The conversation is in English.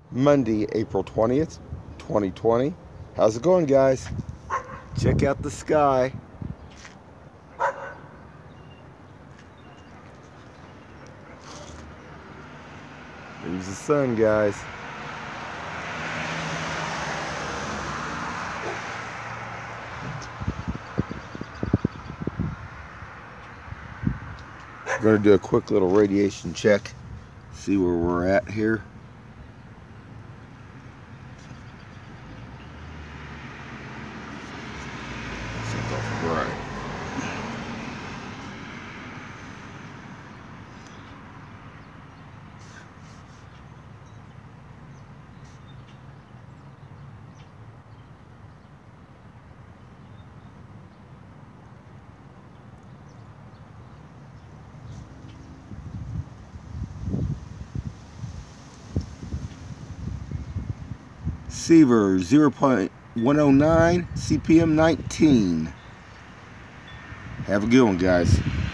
Monday, April 20th, 2020. How's it going, guys? Check out the sky. There's the sun, guys. We're going to do a quick little radiation check. See where we're at here. Right. Seaver 0.109, CPM 19. Have a good one, guys.